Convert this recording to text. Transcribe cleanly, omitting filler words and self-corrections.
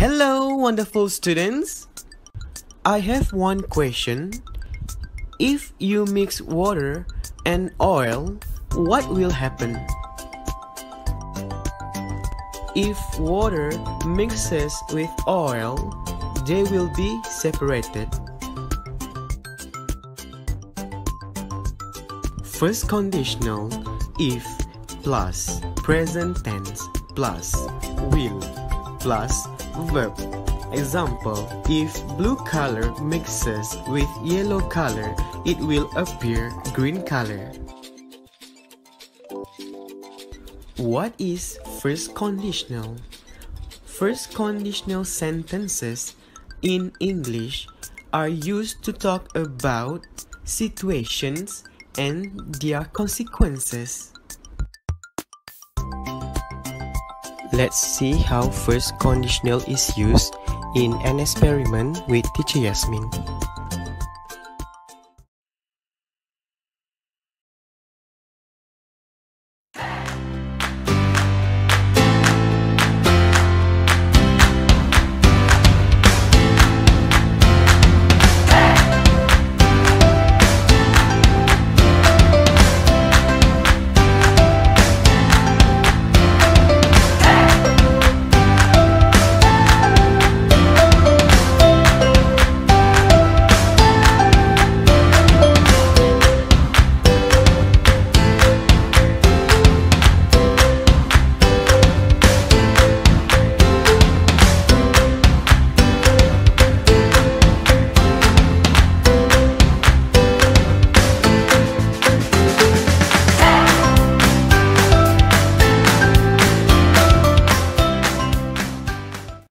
Hello, wonderful students. I have one question. If you mix water and oil, what will happen? If water mixes with oil, they will be separated. First conditional, if plus present tense plus will plus verb. Example, if blue color mixes with yellow color, it will appear green color. What is first conditional? First conditional sentences in English are used to talk about situations and their consequences. Let's see how first conditional is used in an experiment with teacher Yasmin.